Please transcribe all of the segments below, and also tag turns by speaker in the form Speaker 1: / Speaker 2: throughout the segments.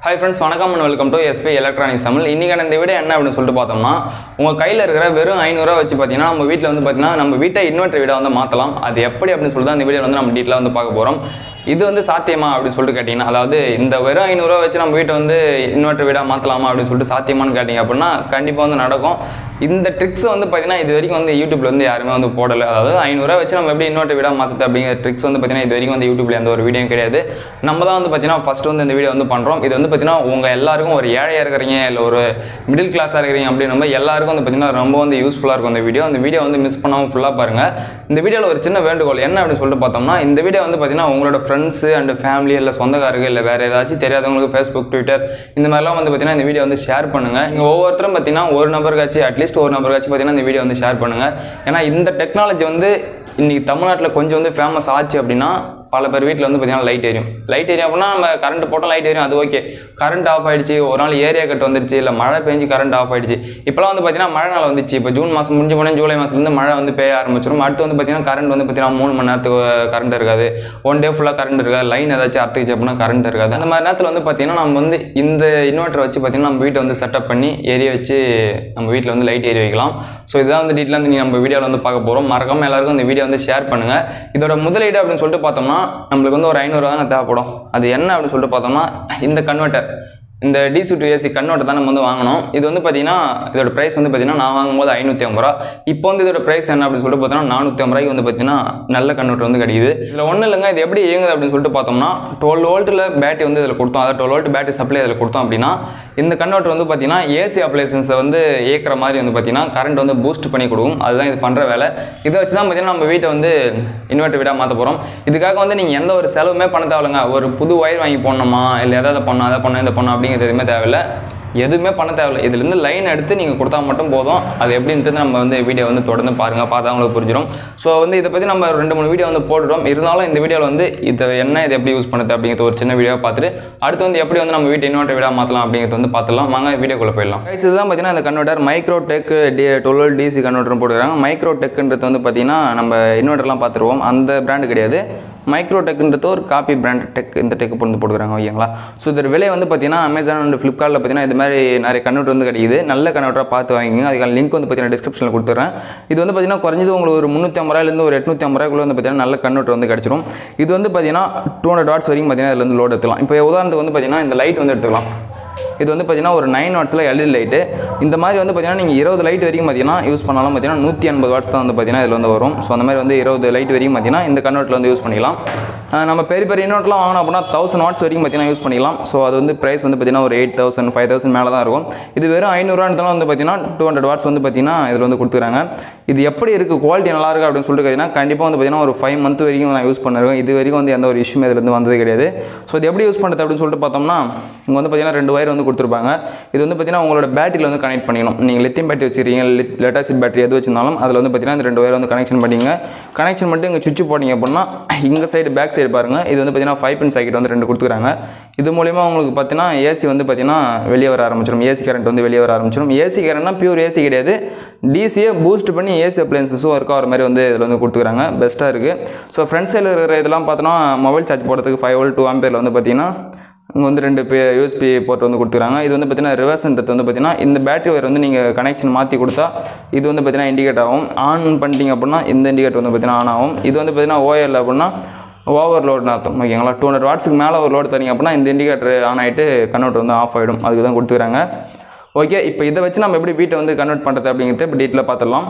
Speaker 1: Hi friends, வணக்கம் and welcome to SP Electronics Tamil. இன்னைக்கான இந்த வீடியோ என்ன அப்படினு சொல்லிட்டு பார்த்தோம்னா உங்க கையில இருக்கிற வெறும் 500 ரூபாய் வச்சு பாத்தீங்கன்னா நம்ம வீட்ல வந்து பாத்தீங்கன்னா நம்ம வீட்டை இன்வெர்ட்டர் வீடா வந்து மாத்தலாம். அது எப்படி அப்படினு சொல்லிட்டு இந்த வீடியோல வந்து நம்ம டீடைலா வந்து பார்க்க போறோம். இது வந்து சாத்தியமா அப்படினு சொல்லிட்டு கேட்டினா அதாவது இந்த வெறும் 500 ரூபாய் வச்சு நம்ம வீட்டை வந்து இன்வெர்ட்டர் வீடா மாத்தலாமா அப்படினு சொல்லிட்டு சாத்தியமான்னு கேட்டிங்க அப்படினா கண்டிப்பா வந்து நடக்கும். இந்த ட்ரிக்ஸ் வந்து பாத்தீங்கன்னா இது வரைக்கும் வந்து YouTubeல வந்து யாருமே வந்து போடல. அதாவது 500 ரூபாய் வச்சு நம்ம எப்படி இன்வெர்ட்டர் வீடா மாத்துறது அப்படிங்கிற ட்ரிக்ஸ் வந்து பாத்தீங்கன்னா இது வரைக்கும் வந்து YouTubeல எந்த ஒரு வீடியோவும் கிடையாது. நம்ம தான் வந்து பாத்தீங்கன்னா ஃபர்ஸ்ட் வந்து இந்த வீடியோ வந்து பண்றோம். இது வந்து பாத்தீங்கன்னா உங்க எல்லாருக்கும் ஒரு ஏழையா இருக்கறீங்க இல்ல ஒரு மிடில் கிளாஸா இருக்கீங்க அப்படினா நம்ம எல்லாருக்கும் வந்து பாத்தீங்கன்னா ரொம்ப வந்து யூஸ்ஃபுல்லா இருக்கும் இந்த வீடியோ. அந்த வீடியோ வந்து மிஸ் பண்ணாம ஃபுல்லா பாருங்க. இந்த வீடியோல ஒரு சின்ன வேண்டுகோள் என்ன அப்படினு சொல்லிட்டு பார்த்தோம்னா இந்த வீடியோ வந்து பாத்தீங்கன்னா உங்களோட ஃப்ரெண்ட்ஸ் அண்ட் ஃபேமிலி இல்ல சொந்தக்காரங்க இல்ல வேற ஏதாச்சும் தெரியாதவங்களுக்கு Facebook Twitter இந்த மாதிரிலாம் வந்து பாத்தீங்கன்னா இந்த வீடியோ வந்து ஷேர் பண்ணுங்க. நீங்க ஒவ்வொருத்தரும் பாத்தீங்கன்னா ஒரு நபருக்காச்சும் அட்லீஸ்ட் ஒரு நபருக்காச்சும் பாத்தீங்கன்னா இந்த வீடியோ வந்து ஷேர் பண்ணுங்க. ஏன்னா இந்த டெக்னாலஜி வந்து இன்னைக்கு தமிழ்நாட்டில் கொஞ்சம் வந்து ஃபேமஸ் ஆச்சு அப்படின்னா பல பேர் வீட்டில் வந்து பார்த்தீங்கன்னா லைட் எரியும் அப்படின்னா நம்ம கரண்ட் போட்டால் லைட் எரியும், அது ஓகே. கரண்ட் ஆஃப் ஆயிடுச்சு, ஒரு நாள் ஏரியா கட் வந்துருச்சு, இல்லை மழை பெஞ்சு கரண்ட் ஆஃப் ஆயிடுச்சு. இப்போலாம் வந்து பார்த்தீங்கன்னா மழை நாள் வந்துச்சு. இப்போ ஜூன் மாதம் முடிஞ்ச போனே ஜூலை மாதத்துலேருந்து மழை வந்து பெய்ய ஆரம்பிச்சிடும். அடுத்து வந்து பார்த்தீங்கன்னா கரண்ட் வந்து பார்த்தீங்கன்னா 3 மணி நேரத்துக்கு கரண்ட் இருக்காது, ஒன் டே ஃபுல்லாக கரண்ட் இருக்காது, லைன் ஏதாச்சும் அறுத்துச்சு அப்படின்னா கரண்ட் இருக்காது. அந்த மாதிரி நேரத்தில் வந்து பார்த்தீங்கன்னா நம்ம வந்து இந்த இன்வெர்ட்டர் வச்சு பார்த்தீங்கன்னா நம்ம வீட்டை வந்து செட்டப் பண்ணி எரிய வச்சு நம்ம வீட்டில் வந்து லைட் எரிய வைக்கலாம். ஸோ இதான் வந்து டீட்டெயிலாக வந்து நம்ம வீடியோவில் வந்து பார்க்க போகிறோம். மறக்காமல் எல்லாருக்கும் இந்த வீடியோ வந்து ஷேர் பண்ணுங்கள். இதோட முதலீடு அப்படின்னு சொல்லிட்டு பார்த்தோம்னா நம்மளுக்கு வந்து ஒரு 500 ரூபா தானே தேவைப்படும். அது என்ன அப்படின்னு சொல்லிட்டு பார்த்தோம்னா இந்த கன்வெர்ட்டர், இந்த DC to AC கன்வெர்ட்டர் தான் நம்ம வந்து வாங்கணும். இது வந்து பார்த்தீங்கன்னா இதோட ப்ரைஸ் வந்து பார்த்தீங்கன்னா நான் வாங்கும்போது 550 ரூபா. இப்போ வந்து இதோட ப்ரைஸ் என்ன அப்படின்னு சொல்லிட்டு பார்த்தோம்னா 450 ரூபாய்க்கு வந்து பார்த்தீங்கன்னா நல்ல கன்வெர்ட்டர் வந்து கிடைக்குது. இதில் ஒன்றும் இல்லைங்க, இது எப்படி இயங்குது அப்படின்னு சொல்லிட்டு பார்த்தோம்னா 12 வோல்ட்டில் பேட்டரி வந்து இதில் கொடுத்தோம், அதாவது 12 வோல்ட் பேட்டரி சப்ளை இதில் கொடுத்தோம் அப்படின்னா இந்த கன்வெர்ட்டர் வந்து பார்த்தீங்கன்னா AC அப்ளைசன்ஸை வந்து இயக்கிற மாதிரி வந்து பார்த்தீங்கன்னா கரண்ட் வந்து பூஸ்ட் பண்ணி கொடுக்கும். அதுதான் இது பண்ணுற வேலை. இதை வச்சு தான் பார்த்தீங்கன்னா நம்ம வீட்டை வந்து இன்வெர்ட்டர் வீடாக மாற்ற போகிறோம். இதுக்காக வந்து நீங்கள் எந்த ஒரு செலவுமே பண்ண தேவையில்லைங்க. ஒரு புது ஒயர் வாங்கி போடணுமா இல்லை எதாவது பண்ணணும் அதை பண்ணணும் இதை பண்ணணும் அப்படிங்கிறது எதுவுமே தேவையில்லை. எதுவுமே பண்ண தேவையில்லை. இதுலேருந்து லைன் எடுத்து நீங்கள் கொடுத்தா மட்டும் போதும். அது எப்படின்ட்டு நம்ம வந்து வீடியோ வந்து தொடர்ந்து பாருங்கள், பார்த்தா உங்களுக்கு புரிஞ்சிடும். ஸோ வந்து இதை பற்றி நம்ம 2-3 வீடியோ வந்து போட்டுட்டோம். இருந்தாலும் இந்த வீடியோவில் வந்து இது என்ன, இது எப்படி யூஸ் பண்ணுறது அப்படிங்கிறது ஒரு சின்ன வீடியோ பார்த்துட்டு அடுத்து வந்து எப்படி வந்து நம்ம வீட்டை இன்வெர்ட்டர் வீடாக மாற்றலாம் அப்படிங்கிறது வந்து பார்த்துலாம். வாங்க வீடியோக்குள்ளே போயிடலாம். இதுதான் பார்த்தீங்கன்னா இந்த converter micro tech 12 volt DC converter போட்டுக்கிறாங்க. மைக்ரோ டெக்ன்றது வந்து பார்த்தீங்கன்னா நம்ம இன்வெர்ட்டர்லாம் பார்த்துருவோம், அந்த பிராண்டு கிடையாது. மைக்ரோ டெக்ன்றது ஒரு காப்பி பிராண்ட் டெக், இந்த டெக் போட்டுக்கிறாங்க ஓகேங்களா. ஸோ இதோட விலை வந்து பார்த்தீங்கன்னா அமேசான் அண்ட் ஃப்ளிப்கார்ட்டில் பார்த்தீங்கன்னா இது மாதிரி நிறைய கன்வெர்ட்டர் வந்து கிடைக்குது. நல்ல கன்வெர்ட்டராக பார்த்து வாங்கிங்க. அதுக்கான லிங்க் வந்து பார்த்தீங்கன்னா டிஸ்கிரிப்ஷனில் கொடுத்துட்றேன். இது வந்து பார்த்தீங்கன்னா குறைஞ்சது உங்களுக்கு ஒரு 350 ரூபாயிலேருந்து ஒரு 850 ரூபாய்க்குள்ள வந்து பார்த்தீங்கன்னா நல்ல கன்வெர்ட்டர் வந்து கிடச்சிடும். இது வந்து பார்த்தீங்கன்னா 200 வாட்ஸ் வரைக்கும் பார்த்தீங்கன்னா இதில் வந்து லோட் எடுத்துக்கலாம். இப்போ உதாரணத்துக்கு வந்து பார்த்தீங்கன்னா இந்த லைட் வந்து எடுத்துக்கலாம். இது வந்து பார்த்தீங்கன்னா ஒரு 9 வாட்ஸில் LED லைட்டு. இந்த மாதிரி வந்து பார்த்தீங்கன்னா நீங்கள் 20 லைட் வரைக்கும் பார்த்தீங்கன்னா யூஸ் பண்ணாலும் பார்த்தீங்கன்னா 180 வாட்ஸ் தான் வந்து பார்த்தீங்கன்னா இதில் வந்து வரும். ஸோ அந்த மாதிரி வந்து 20 லைட் வரைக்கும் பார்த்தீங்கன்னா இந்த கன்வெர்ட்டரில் வந்து யூஸ் பண்ணிக்கலாம். நம்ம பெரிய பெரிய இன்வெர்ட்டர்லாம் வாங்கணும் அப்படின்னா 1000 வாட்ஸ் வரைக்கும் பார்த்தீங்கன்னா யூஸ் பண்ணிக்கலாம். ஸோ அது வந்து ப்ரைஸ் வந்து பார்த்தீங்கன்னா ஒரு 8000 5000 மேலே தான் இருக்கும். இது வெறும் 500 ரூபான்றதால வந்து பார்த்தீங்கன்னா 200 வாட்ஸ் வந்து பார்த்தீங்கன்னா இதில் வந்து கொடுத்துறாங்க. இது எப்படி இருக்குது, குவாலிட்டி நல்லா இருக்குது அப்படின்னு சொல்லிட்டு பார்த்தீங்கன்னா கண்டிப்பாக வந்து பார்த்தீங்கன்னா ஒரு 5 மந்த் வரைக்கும் நான் யூஸ் பண்ணிருக்கேன். இது வரைக்கும் வந்து எந்த ஒரு இஷ்யூமே இதில் வந்து வந்தது கிடையாது. ஸோ இது எப்படி யூஸ் பண்ணுறது அப்படின்னு சொல்லிட்டு பார்த்தோம்னா இங்கே வந்து பார்த்தீங்கன்னா 2 ஒயர் வந்து கொடுத்துருப்பாங்க. இது வந்து பார்த்தீங்கன்னா உங்களோட பேட்டரியில் வந்து கனெக்ட் பண்ணிக்கணும். நீங்கள் லித்தியம் பேட்டரி வச்சுருக்கீங்க, லெட் ஆசிட் பேட்டரி எது வச்சிருந்தாலும் அதில் வந்து பார்த்தீங்கன்னா இந்த 2 ஒயர் வந்து கனெக்ஷன் பண்ணிங்க. கனெக்ஷன் பண்ணிட்டு இங்கே சுவிட்ச் போட்டிங்க அப்படின்னா இங்கே சைடு பேக் சைடு பாருங்கள், இது வந்து 5 பின் சர்க்யூட் வந்து 2 கொடுத்துக்கிறாங்க. இது மூலமா உங்களுக்கு பார்த்தீங்கன்னா AC வந்து பார்த்தீங்கன்னா வெளியே வர ஆரம்பிச்சிடும். AC கரண்ட் வந்து வெளியே வர ஆரம்பிச்சிடும். AC கரண்ட்னா பியூர் AC கிடையாது, DCயை பூஸ்ட் பண்ணி AC அப்ளையன்ஸஸும் ஒர்க் ஆகிற மாதிரி வந்து இதில் வந்து கொடுத்துக்கிறாங்க. பெஸ்ட்டாக இருக்குது. ஸோ ஃப்ரண்ட் சைடில் இருக்கிற இதெல்லாம் பார்த்தோன்னா மொபைல் சார்ஜ் போடுறதுக்கு 5 வோல்ட் 2 ஆம்பியரில் வந்து பார்த்தீங்கன்னா இங்கே வந்து 2 USB போர்ட் வந்து கொடுத்துக்கிறாங்க. இது வந்து பார்த்தீங்கன்னா ரிவர்ஸ்ன்றது வந்து பார்த்தீங்கன்னா இந்த பேட்டரி ஒயர் வந்து நீங்கள் கனெக்ஷன் மாற்றி கொடுத்தா இது வந்து பார்த்தீங்கன்னா இண்டிகேட் ஆகும். ஆன் பண்ணிட்டீங்க அப்படின்னா இந்த இண்டிகேட்டர் வந்து பார்த்தீங்கன்னா ஆன் ஆகும். இது வந்து பார்த்தீங்கன்னா OL அப்படின்னா ஓவர்லோட்னு அர்த்தம் ஓகேங்களா. 200 வாட்ஸுக்கு மேலே ஒரு லோடு தரீங்க அப்படின்னா இந்த இண்டிகேட்டர் ஆன் ஆகிட்டு கன்வெர்ட்டர் வந்து ஆஃப் ஆகிடும். அதுக்கு தான் கொடுத்துக்கிறாங்க. ஓகே, இப்போ இதை வச்சு நம்ம எப்படி வீட்டை வந்து கன்வெர்ட் பண்ணுறது அப்படிங்கிறத இப்போ டீட்டெயிலாக பார்த்துடலாம்.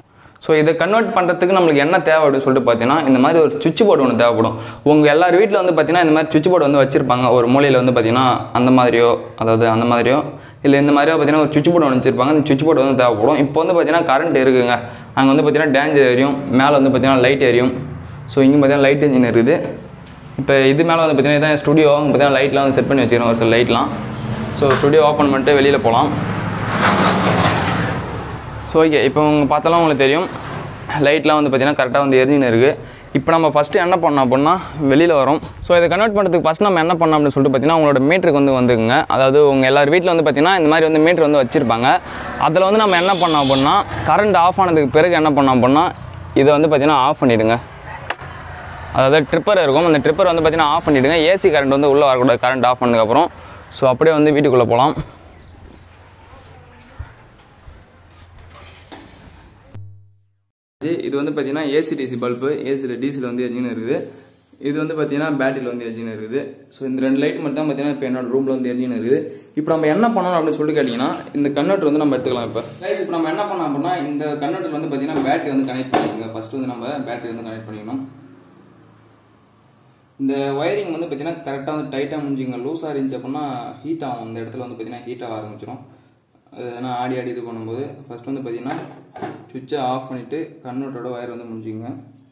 Speaker 1: ஸோ இதை கன்வெர்ட் பண்ணுறதுக்கு நம்மளுக்கு என்ன தேவை அப்படின்னு சொல்லிட்டு பார்த்தீங்கன்னா இந்த மாதிரி ஒரு சுவிட்ச் போர்டு ஒன்று தேவைப்படும். உங்கள் எல்லார் வீட்டில் வந்து பார்த்தீங்கன்னா இந்த மாதிரி சுவிட்ச் போர்டு வந்து வச்சுருப்பாங்க. ஒரு மூலையில் வந்து பார்த்தீங்கன்னா அந்த மாதிரியோ, அதாவது அந்த மாதிரியோ இல்லை இந்த மாதிரியோ பார்த்தீங்கன்னா ஒரு சுவிட்ச் போர்டு ஒன்று வச்சுருப்பாங்க. அந்த சுவிட்ச் போர்டு வந்து தேவைப்படும். இப்போ வந்து பார்த்தீங்கன்னா கரண்ட் இருக்குங்க, அங்கே வந்து பார்த்தீங்கன்னா டேஞ்சர் எரியும், மேலே வந்து பார்த்தீங்கன்னா லைட் எரியும். ஸோ இங்கே பார்த்தீங்கன்னா லைட் இன்ஜின் இருக்குது. இப்போ இது மேலே வந்து பார்த்தீங்கன்னா இதான் ஸ்டுடியோ. அங்கே பார்த்தீங்கன்னா லைட்லாம் வந்து செட் பண்ணி வச்சுக்கிறோம், ஒரு சில லைட்லாம். ஸோ ஸ்டுடியோ ஓப்பன் பண்ணிட்டு வெளியில் போகலாம். ஸோ ஓகே, இப்போ உங்கள் பார்த்தாலும் உங்களுக்கு தெரியும் லைட்லாம் வந்து பார்த்தீங்கன்னா கரெக்டாக வந்து எரிஞ்சின்னு இருக்குது. இப்போ நம்ம ஃபஸ்ட்டு என்ன பண்ணோம் அப்படின்னா வெளியில் வரோம். ஸோ இதை கன்வெர்ட் பண்ணுறதுக்கு ஃபஸ்ட் நம்ம என்ன பண்ணோம் அப்படின்னு சொல்லிட்டு பார்த்தீங்கன்னா உங்களோட மீட்டருக்கு வந்து வந்துக்குங்க. அதாவது உங்கள் எல்லார் வீட்டில் வந்து பார்த்தீங்கன்னா இந்த மாதிரி வந்து மீட்டர் வந்து வச்சுருப்பாங்க. அதில் வந்து நம்ம என்ன பண்ணோம் அப்படின்னா கரண்ட் ஆஃப் ஆனதுக்கு பிறகு என்ன பண்ணோம் அப்படின்னா இதை வந்து பார்த்தீங்கன்னா ஆஃப் பண்ணிவிடுங்க. அதாவது ட்ரிப்பர் இருக்கும், அந்த ட்ரிப்பர் வந்து பார்த்தீங்கன்னா ஆஃப் பண்ணிவிடுங்க. AC கரண்ட் வந்து உள்ளே வரக்கூடாது. கரண்ட் ஆஃப் பண்ணதுக்கப்புறம் ஸோ அப்படியே வந்து வீட்டுக்குள்ளே போகலாம். இது வந்து பார்த்தீங்கன்னா ஏசி டிசி பல்பு, ஏசியில் டிசியில் வந்து எரிஞ்சுன்னு இருக்குது. இது வந்து பார்த்தீங்கன்னா பேட்டரியில் வந்து எரிஞ்சுன்னு இருக்குது. ஸோ இந்த 2 லைட் மட்டும் தான் பார்த்தீங்கன்னா இப்போ என்னோட ரூமில் வந்து எரிஞ்சுன்னு இருக்குது. இப்போ நம்ம என்ன பண்ணணும் அப்படின்னு சொல்லி கேட்டிங்கன்னா இந்த கன்வெர்ட்டர் வந்து நம்ம எடுத்துக்கலாம். இப்போ நம்ம என்ன பண்ணோம் அப்படின்னா இந்த கன்வெர்ட்டர் வந்து பார்த்தீங்கன்னா பேட்டரி வந்து கனெக்ட் பண்ணிக்கோங்க. ஃபர்ஸ்ட் வந்து நம்ம பேட்டரி வந்து கனெக்ட் பண்ணிக்கணும். இந்த ஒயரிங் வந்து பார்த்தீங்கன்னா கரெக்டாக வந்து டைட்டாக முடிஞ்சுங்க. லூஸாக இருந்துச்சு அப்படின்னா ஹீட் ஆகும். இந்த இடத்துல வந்து பார்த்தீங்கன்னா ஹீட் ஆக ஆரம்பிச்சிடும். அது ஆடி இது பண்ணும்போது ஃபர்ஸ்ட் வந்து பார்த்தீங்கன்னா சுவிட்சை ஆஃப் பண்ணிவிட்டு கன்வெர்ட்டரோட ஒயர் வந்து முடிஞ்சுங்க.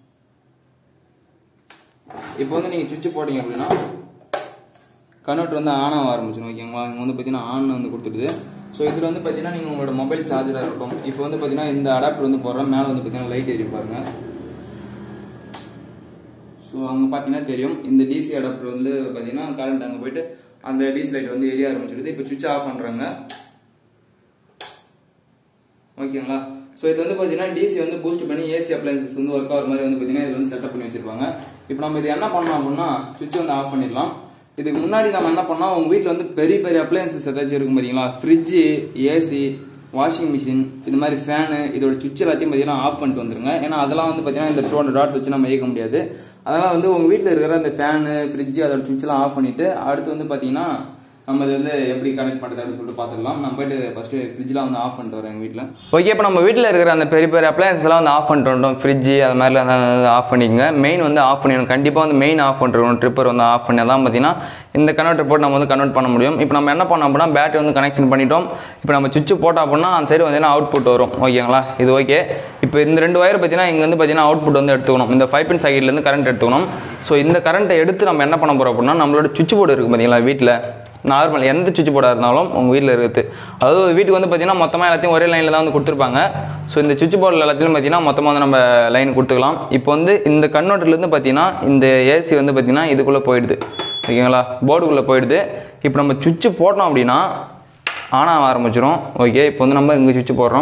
Speaker 1: இப்போ வந்து நீங்கள் சுவிட்ச் போட்டிங்க அப்படின்னா கன்வெர்ட்டர் வந்து ஆன் ஆக ஆரம்பிச்சிடும். ஓகேங்களா? இங்கே வந்து பார்த்தீங்கன்னா ஆன் வந்து கொடுத்துடுது. ஸோ இதில் வந்து பார்த்தீங்கன்னா நீங்கள் உங்களோட மொபைல் சார்ஜராக இருக்கட்டும். இப்போ வந்து பார்த்தீங்கன்னா இந்த அடாப்டர் வந்து போடுறோம். மேலே வந்து பார்த்தீங்கன்னா லைட் எரியும் பாருங்கள். ஸோ அங்கே பார்த்தீங்கன்னா தெரியும் இந்த டிசி அடாப்டர் வந்து பார்த்தீங்கன்னா கரண்ட் அங்கே போயிட்டு அந்த டிசி லைட் வந்து எரிய ஆரம்பிச்சிடுது. இப்போ சுவிட்ச் ஆஃப் பண்ணுறாங்க. ஓகேங்களா? ஸோ இது வந்து பார்த்தீங்கன்னா டிசி வந்து பூஸ்ட் பண்ணி ஏசி அப்ளைன்சஸ் வந்து ஒர்க் ஆகிற மாதிரி வந்து பார்த்தீங்கன்னா இது வந்து செட்டப் பண்ணி வச்சிருப்பாங்க. இப்போ நம்ம இது என்ன பண்ணலாம் அப்படின்னா சுவிட்ச் வந்து ஆஃப் பண்ணிடலாம். இதுக்கு முன்னாடி நம்ம என்ன பண்ணோம், உங்கள் வீட்டில் வந்து பெரிய பெரிய அப்ளைன்சஸ் ஏதாச்சும் இருக்கும் பார்த்தீங்களா, ஃப்ரிட்ஜு, ஏசி, வாஷிங் மிஷின், இது மாதிரி ஃபேனு, இதோட சுவிட்ச் எல்லாத்தையும் பார்த்தீங்கன்னா ஆஃப் பண்ணிட்டு வந்துருங்க. ஏன்னா அதெல்லாம் வந்து பார்த்தீங்கன்னா இந்த 200 டாட்ஸ் வச்சு நம்ம இயக்க முடியாது. அதனால் வந்து உங்கள் வீட்டில் இருக்கிற அந்த ஃபேனு, ஃப்ரிட்ஜு, அதோட சுவிட்செலாம் ஆஃப் பண்ணிவிட்டு அடுத்து வந்து பார்த்தீங்கன்னா நம்ம இது வந்து எப்படி கனெக்ட் பண்ணுறது அப்படின்னு சொல்லிட்டு பார்த்துக்கலாம். நம்ம போய்ட்டு ஃபஸ்ட்டு ஃப்ரிட்ஜெலாம் வந்து ஆஃப் பண்ணிட்டு வரேன் எங்கள் வீட்டில். ஓகே, இப்போ நம்ம வீட்டில் இருக்கிற அந்த பெரிய பெரிய அப்ளையன்ஸ்லாம் வந்து ஆஃப் பண்ணிட்டு வந்தோம். ஃப்ரிட்ஜு அது மாதிரிலாம் ஆஃப் பண்ணிக்கோங்க. மெயின் வந்து ஆஃப் பண்ணிடணும். கண்டிப்பாக வந்து மெயின் ஆஃப் பண்ணிருக்கணும். ட்ரிப்பர் வந்து ஆஃப் பண்ணால் தான் பார்த்தீங்கன்னா இந்த கன்வெர்ட்டர் போட்டு நம்ம வந்து கன்வெர்ட் பண்ண முடியும். இப்போ நம்ம என்ன பண்ணோம் அப்படின்னா பேட்டரி வந்து கனெக்ஷன் பண்ணிட்டோம். இப்போ நம்ம சுவிட்ச் போட்டோம் அப்படின்னா அந்த சைடு வந்து அவுட் புட் வரும். ஓகேங்களா? இது ஓகே. இப்போ இந்த 2 ஒயர் பார்த்தீங்கன்னா இங்கே வந்து பார்த்தீங்கன்னா அவுட் புட் வந்து எடுத்துக்கணும். இந்த 5 பின் சைட்லேருந்து கரண்ட் எடுத்துக்கணும். ஸோ இந்த கரண்ட்டை எடுத்து நம்ம என்ன பண்ண போகிறோம் அப்படின்னா நம்மளோட சுவிட்ச் போர்டு இருக்குது பார்த்தீங்களா, வீட்டில் நார்மல் எந்த சுவிட்ச் போர்டாக இருந்தாலும் உங்கள் வீட்டில் இருக்குது. அதாவது வீட்டுக்கு வந்து பார்த்தீங்கன்னா மொத்தமாக எல்லாத்தையும் ஒரே லைனில் தான் வந்து கொடுத்துருப்பாங்க. ஸோ இந்த சுவிட்ச் போர்டில் எல்லாத்தையும் பார்த்தீங்கன்னா மொத்தமாக வந்து நம்ம லைன் கொடுத்துக்கலாம். இப்போ வந்து இந்த கன்வெர்ட்டர்லேருந்து பார்த்தீங்கன்னா இந்த ஏசி வந்து பார்த்தீங்கன்னா இதுக்குள்ளே போயிடுது. ஓகேங்களா? போர்டுக்குள்ளே போயிடுது. இப்போ நம்ம சுவிட்ச் போட்டோம் அப்படின்னா ஆன் ஆக ஆரம்பிச்சிடும். ஓகே, இப்போ வந்து நம்ம இங்கே சுவிட்ச் போடுறோம்.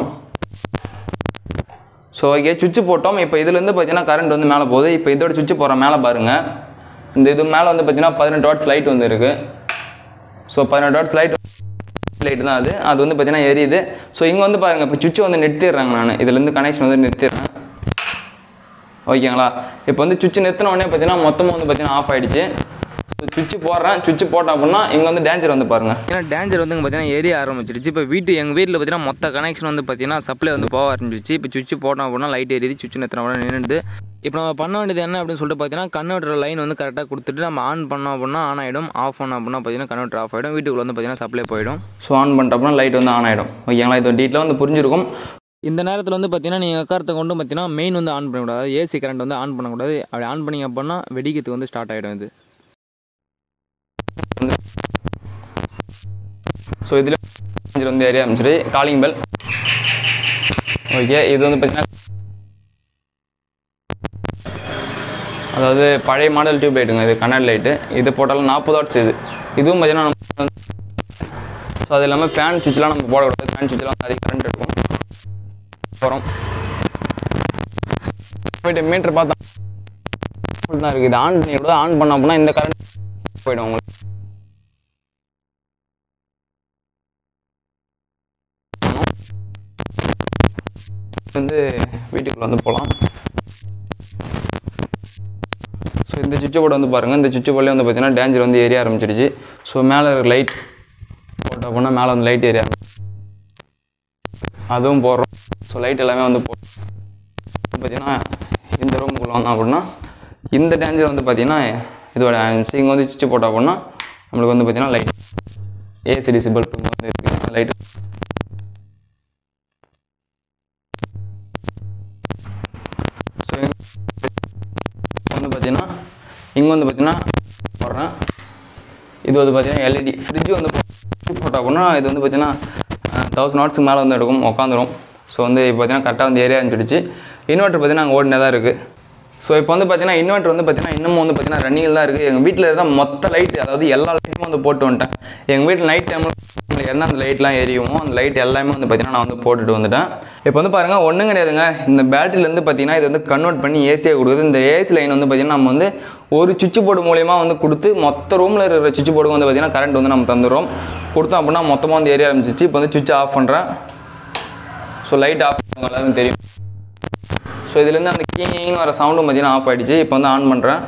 Speaker 1: ஸோ ஓகே, சுவிட்ச் போட்டோம். இப்போ இதுலேருந்து பார்த்தீங்கன்னா கரண்ட் வந்து மேலே போகுது. இப்போ இதோட சுவிட்ச் போடுறோம். மேலே பாருங்கள், இந்த இது மேலே வந்து பார்த்தீங்கன்னா 18 வாட்ஸ் லைட் வந்து இருக்குது. ஸோ 18 வாட்ஸ் லைட் தான் அது வந்து பார்த்தீங்கன்னா எரியுது. ஸோ இங்கே வந்து பாருங்கள், இப்போ சுவிட்சை வந்து நிறுத்திடுறாங்க. நான் இதுலேருந்து கனெக்ஷன் வந்து நிறுத்திடுறேன். ஓகேங்களா? இப்போ வந்து சுவிட்ச் நிறுத்தின உடனே பார்த்தீங்கன்னா மொத்தமாக வந்து பார்த்தீங்கன்னா ஆஃப் ஆகிடுச்சு. ஸோ சுவிட்ச் போடுறேன். சுவிட்ச் போட்டோம் அப்படின்னா இங்கே வந்து டேஞ்சர் வந்து பாருங்கள். ஏன்னா டேஞ்சர் வந்து பார்த்தீங்கன்னா எரிய ஆரம்பிச்சிருச்சு. இப்போ எங்கள் வீட்டில் பார்த்தீங்கன்னா மொத்த கனெக்ஷன் வந்து பார்த்தீங்கன்னா சப்ளை வந்து போக ஆரம்பிச்சிருச்சு. இப்போ சுவிட்ச் போட்டோம் அப்படின்னா லைட் எரியுது. சுவிட்ச் நிறுத்தின உடனே நின்றுது. இப்போ நம்ம பண்ண வேண்டியது என்ன அப்படின்னு சொல்லிட்டு பார்த்தீங்கன்னா கன்வெர்ட்டர் லைன் வந்து கரெக்டாக கொடுத்துட்டு நம்ம ஆன் பண்ணோம் அப்படின்னா ஆன் ஆகிடும். ஆஃப் பண்ணோம் அப்படின்னா பார்த்தீங்கன்னா கன்வெர்ட்டர் ஆஃப் ஆகிடும். வீட்டுக்குள்ள வந்து பார்த்தீங்கன்னா சப்ளை போயிடும். ஸோ ஆன் பண்ணிட்டோம் அப்படின்னா லைட் வந்து ஆன் ஆகிடும். ஓகேங்களா? இது டீட்டெயிலாக வந்து புரிஞ்சிருக்கும். இந்த நேரத்தில் வந்து பார்த்தீங்கன்னா நீங்கள் கருத்தை கொண்டு பார்த்தீங்கன்னா மெயின் வந்து ஆன் பண்ணக்கூடாது. ஏசி கரண்ட் வந்து ஆன் பண்ணக்கூடாது. அப்படி ஆன் பண்ணிங்க அப்படின்னா வெடிக்கிறதுக்கு வந்து ஸ்டார்ட் ஆகிடும் இது. ஸோ இதில் வந்து ஏரியா ஆரம்பிச்சிட்டு காலிங் பெல். ஓகே, இது வந்து பார்த்தீங்கன்னா அதாவது பழைய மாடல் டியூப் லைட்டுங்க. இது கண்ணாடி லைட்டு. இது போட்டாலும் 40 வாட்ஸ். இதுவும் பார்த்தீங்கன்னா ஸோ அது இல்லாமல் ஃபேன் சுவிட்செலாம் நம்ம போடக்கூடாது. ஃபேன் சுவிட்செலாம் வந்து அதிக கரண்ட் எடுக்கும். போகிறோம் போய்ட்டு மீட்டர் பார்த்தா தான் இருக்குது. இது ஆன் பண்ணி கூட ஆன் பண்ணோம் அப்படின்னா இந்த கரண்ட் போயிடும் உங்களுக்கு. வந்து வீட்டுக்குள்ள வந்து போகலாம். ஸோ இந்த சுவிட்ச் போர்டு வந்து பாருங்கள். இந்த சுவிட்ச் போர்டில் வந்து பார்த்தீங்கன்னா டேஞ்சர் வந்து ஏரிய ஆரம்பிச்சிடுச்சு. ஸோ மேலே இருக்கிற லைட் போட்டோம் அப்படின்னா மேலே வந்து லைட் ஏரிய அதுவும் போடுறோம். ஸோ லைட் எல்லாமே வந்து பார்த்தீங்கன்னா இந்த ரூமுக்குள்ளே வந்தோம் அப்படின்னா இந்த டேஞ்சர் வந்து பார்த்தீங்கன்னா இதோட ஆரம்பிச்சு இங்கே வந்து சுவிட்ச் போட்டோம் அப்படின்னா நம்மளுக்கு வந்து பார்த்தீங்கன்னா லைட் ஏசிடிசி பல்பு வந்து இருக்குது. லைட்டு ஸோ வந்து பார்த்தீங்கன்னா இங்கே வந்து பார்த்தீங்கன்னா போடுறேன். இது வந்து பார்த்தீங்கன்னா எல்இடி ஃப்ரிட்ஜ் வந்து போட்டோம் அப்படின்னா இது வந்து பார்த்தீங்கன்னா 1000 வாட்ஸுக்கு மேலே வந்து எடுக்கும், உட்காந்துரும். ஸோ வந்து இப்போ பார்த்தீங்கன்னா கரெக்டாக வந்து ஏரியா இருந்துச்சு. இன்வெர்ட்டர் பார்த்தீங்கன்னா அங்கே ஓடினே தான் இருக்குது. ஸோ இப்போ வந்து பார்த்தீங்கன்னா இன்வெர்ட்டர் வந்து பார்த்தீங்கன்னா இன்னமும் வந்து பார்த்தீங்கன்னா ரன்னிங்கில் தான் இருக்குது. எங்கள் வீட்டில் இருந்தால் மொத்த லைட்டு, அதாவது எல்லா லைட்டும் வந்து போட்டு வந்துட்டேன். எங்கள் வீட்டில் நைட் டைமில் டைமில் என்ன அந்த லைட்லாம் எரியுமோ அந்த லைட் எல்லாமே வந்து பார்த்தீங்கன்னா நான் வந்து போட்டுட்டு வந்துட்டேன். இப்போ வந்து பாருங்கள் ஒன்றும் கிடையாதுங்க. இந்த பேட்டரியிலேருந்து பார்த்தீங்கன்னா இது வந்து கன்வெர்ட் பண்ணி ஏசியை கொடுக்குது. இந்த ஏசி லைன் வந்து பார்த்தீங்கன்னா நம்ம வந்து ஒரு சுவிட்ச் போர்டு மூலியமா வந்து கொடுத்து மொத்த ரூமில் இருக்கிற சுவிட்ச் போர்டுக்கு வந்து பார்த்தீங்கன்னா கரண்ட் வந்து நம்ம தந்துடுறோம். கொடுத்தோம் அப்படின்னா மொத்தமாக வந்து ஏரிய ஆரம்பிச்சிச்சு. இப்போ வந்து சுவிட்ச் ஆஃப் பண்ணுறேன். ஸோ லைட் ஆஃப் பண்ணுங்க, எல்லாருக்கும் தெரியும். ஸோ இதுலேருந்து அந்த கீன்னு வர சவுண்டும் பார்த்தீங்கன்னா ஆஃப் ஆகிடுச்சு. இப்போ வந்து ஆன் பண்ணுறேன்.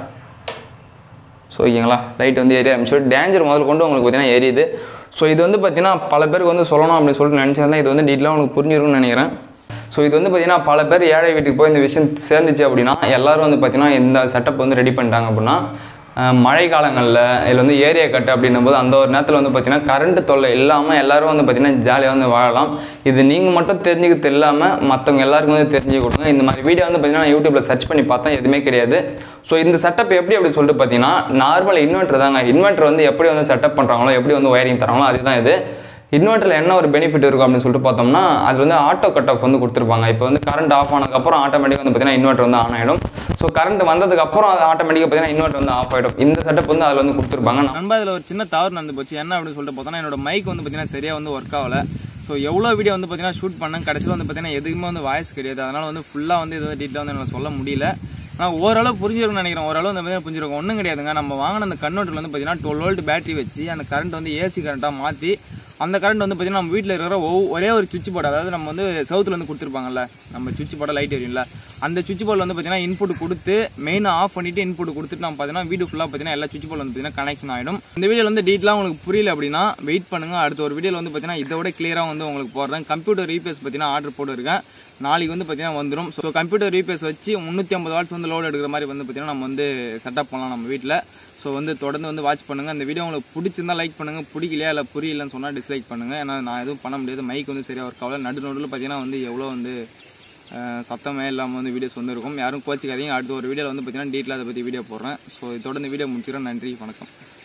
Speaker 1: ஸோ ஓகேங்களா, லைட் வந்து ஏரிய ஆரம்பிச்சு. டேஞ்சர் முதல் கொண்டு உங்களுக்கு பார்த்தீங்கன்னா எரியுது. ஸோ இது வந்து பார்த்தீங்கன்னா பல பேருக்கு வந்து சொல்லணும் அப்படின்னு சொல்லிட்டு நினச்சிருந்தேன். இது வந்து டீட்டெயிலாக உங்களுக்கு புரிஞ்சிருக்கும்னு நினைக்கிறேன். ஸோ இது வந்து பார்த்தீங்கன்னா பல பேர் ஏழை வீட்டுக்கு போய் இந்த விஷயம் சேர்ந்துச்சு அப்படின்னா எல்லாரும் வந்து பார்த்தீங்கன்னா இந்த செட்டப் வந்து ரெடி பண்ணிட்டாங்க அப்படின்னா மழை காலங்களில் இதில் வந்து ஏரியா கட்டு அப்படின்னும் போது அந்த ஒரு நேரத்தில் வந்து பார்த்தீங்கன்னா கரண்ட் தொல்லை இல்லாமல் எல்லோரும் வந்து பார்த்தீங்கன்னா ஜாலியாக வந்து வாழலாம். இது நீங்கள் மட்டும் தெரிஞ்சுக்கிறது இல்லாமல் மற்றவங்க எல்லாருக்கும் வந்து தெரிஞ்சு கொடுங்க. இந்த மாதிரி வீடியோ வந்து பார்த்தீங்கன்னா நான் யூடியூப்பில் சர்ச் பண்ணி பார்த்தா எதுவுமே கிடையாது. ஸோ இந்த செட்டப் எப்படி அப்படின்னு சொல்லிட்டு பார்த்தீங்கன்னா நார்மல் இன்வெர்ட்டர் தாங்க. இன்வெர்ட்டர் வந்து எப்படி வந்து செட்டப் பண்ணுறாங்களோ எப்படி வந்து ஒயரிங் தராங்களோ அதுதான் இது. இன்வெர்ட்டரில் என்ன ஒரு பெனிஃபிட் இருக்கும் அப்படின்னு சொல்லிட்டு பார்த்தோம்னா அது வந்து ஆட்டோ கட் ஆஃப் வந்து கொடுத்துருப்பாங்க. இப்போ வந்து கரண்ட் ஆஃப் ஆனதுக்கப்புறம் ஆட்டோமேட்டிக்காக வந்து பார்த்தீங்கன்னா இன்வெர்ட்டர் வந்து ஆன் ஆகிடும். ஸோ கரண்ட் வந்ததுக்கப்புறம் அது ஆட்டோமேட்டிக்காக பார்த்தீங்கன்னா இன்வெர்ட்டர் வந்து ஆஃப் ஆகிடும். இந்த செட்டப் வந்து அதில் வந்து கொடுத்துருப்பாங்க. நம்ம அதில் ஒரு சின்ன தவறு நடந்து போச்சு. என்ன அப்படின்னு சொல்லிட்டு பார்த்தோம்னா என்னோட மைக் வந்து பார்த்தீங்கன்னா சரியாக வந்து ஒர்க் ஆகலை. ஸோ எவ்வளோ வீடியோ வந்து பார்த்தீங்கன்னா ஷூட் பண்ணேன், கடைசியில் வந்து பார்த்தீங்கன்னா எதுவுமே வந்து வாய்ஸ் கிடையாது. அதனால் வந்து ஃபுல்லாக வந்து இது டீட்டெயிலாக வந்து என்னால் சொல்ல முடியல. நான் ஓரளவு புரிஞ்சிருக்கும்னு நினைக்கிறேன். ஓரளவு இந்த மாதிரி புரிஞ்சிருக்கும். ஒன்றும் கிடையாதுங்க. நம்ம வாங்கின அந்த கன்வெர்ட்டர் வந்து பார்த்தீங்கன்னா 12 வோல்ட் பேட்டரி வச்சு அந்த கரண்ட் வந்து ஏசி கரண்ட்டாக மாற்றி அந்த கரண்ட் வந்து பார்த்தீங்கன்னா நம்ம வீட்டில் இருக்கிற ஒரே ஒரு சுவிட்ச் போர்டு, அதாவது நம்ம வந்து சவுத்தில் வந்து கொடுத்துருப்பாங்கல்ல, நம்ம சுவிட்ச் போர்டை லைட் எரியும்ல, அந்த சுவிட்ச் போர்டில் வந்து பார்த்தீங்கன்னா இன்புட் கொடுத்து மெயினாக ஆஃப் பண்ணிட்டு இன்புட் கொடுத்துட்டு நம்ம பார்த்தீங்கன்னா வீடு ஃபுல்லாக பார்த்தீங்கன்னா எல்லா சுவிட்ச் போர்டில் வந்து பார்த்தீங்கன்னா கனெக்ஷன் ஆகிடும். இந்த வீடியோவில் வந்து டீட்டெயிலாக உங்களுக்கு புரியல அப்படின்னா வெயிட் பண்ணுங்க. அடுத்த ஒரு வீடியோவில் வந்து பார்த்தீங்கன்னா இதை விட கிளியராக வந்து உங்களுக்கு போடுறேன். கம்ப்யூட்டர் ரீப்ளேஸ் பார்த்தீங்கன்னா ஆர்டர் போட்டு இருக்கேன். நாளைக்கு வந்து பார்த்தீங்கன்னா வந்துடும். ஸோ கம்ப்யூட்டர் ரீப்ளேஸ் வச்சு 350 வாட்ஸ் வந்து லோடு எடுக்கிற மாதிரி வந்து பார்த்தீங்கன்னா நம்ம வந்து செட்டப் பண்ணலாம் நம்ம வீட்டில். ஸோ வந்து தொடர்ந்து வந்து வாட்ச் பண்ணுங்கள். அந்த வீடியோ உங்களுக்கு பிடிச்சிருந்தா லைக் பண்ணுங்கள், பிடிக்கலையா இல்லை புரியலன்னு சொன்னால் டிஸ்லைக் பண்ணுங்கள். ஏன்னா நான் எதுவும் பண்ண முடியாது. மைக் வந்து சரியாக ஒர்க் ஆகல. நடுநடுவில் பார்த்தீங்கன்னா வந்து எவ்வளோ வந்து சத்தமே இல்லாமல் வந்து வீடியோஸ் வந்து இருக்கும். யாரும் கோச்சிக்காதீங்க. அடுத்த ஒரு வீடியோவில் வந்து பார்த்தீங்கன்னா டீட்டெயிலாக அதை பற்றி வீடியோ போடுறேன். ஸோ இதோட இந்த வீடியோ முடிச்சுக்கிறேன். நன்றி, வணக்கம்.